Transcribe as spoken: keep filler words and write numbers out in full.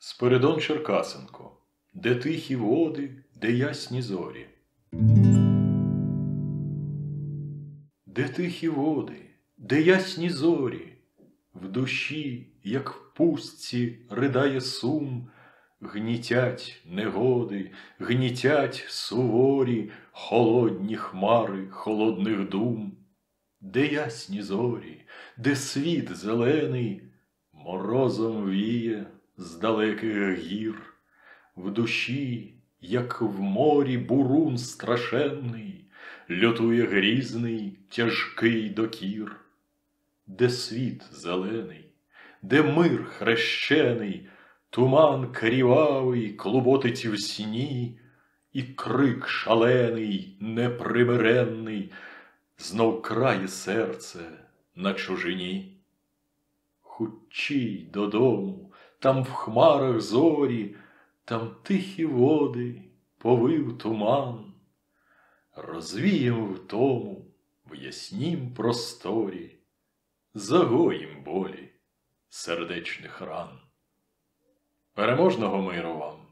Спиридон Черкасенко. Де тихі води, де ясні зорі. Де тихі води, де ясні зорі, в душі, як в пустці, ридає сум, гнітять негоди, гнітять суворі, холодні хмари холодних дум. Де ясні зорі, де світ зелений, морозом віє з далеких гір, в душі, як в морі бурун страшенний, лютує грізний, тяжкий докір. Де світ зелений, де мир хрещений, туман крівавий клуботить в сні, і крик шалений, непримиренний знов крає серце на чужині. Хутчій додому, там в хмарах зорі, там тихі води, повив туман. Розвієм втому в яснім просторі, загоїм болі сердечних ран. Переможного миру вам!